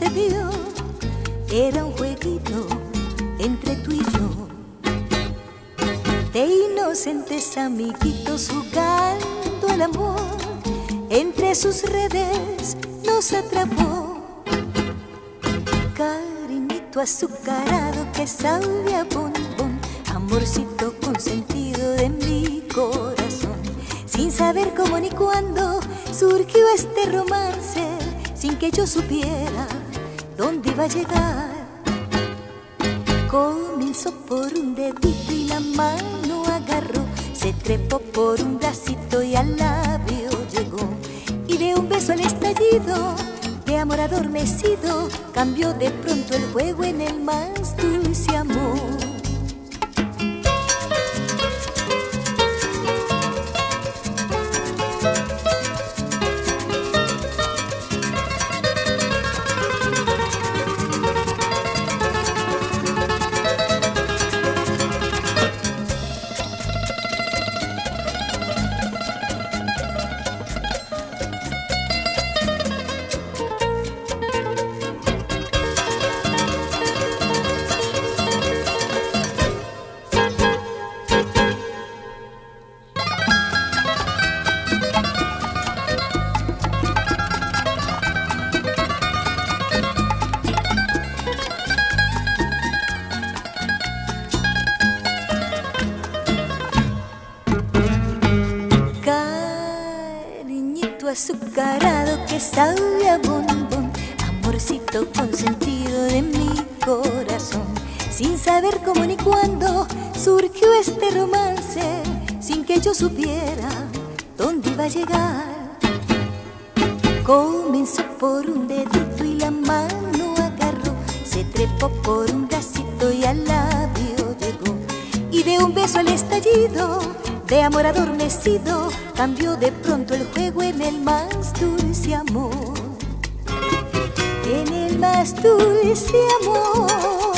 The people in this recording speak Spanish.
sucedió era un jueguito entre tú y yo, de inocentes amiguitos jugando al amor. Entre sus redes nos atrapó, cariñito azucarado que sabe a bombón, amorcito consentido de mi corazón. Sin saber cómo ni cuándo surgió este romance, sin que yo supiera dónde iba a llegar. Comenzó por un dedito y la mano agarró, se trepó por un bracito y al labio llegó. Y de un beso al estallido de amor adormecido, cambió de pronto el juego en el más dulce amor. Azucarado que sabe a bombón, amorcito consentido de mi corazón. Sin saber cómo ni cuándo surgió este romance, sin que yo supiera dónde iba a llegar. Comenzó por un dedito y la mano agarró, se trepó por un bracito y al labio llegó. Y de un beso al estallido de amor adormecido, cambió de pronto el juego en el más dulce amor. En el más dulce amor.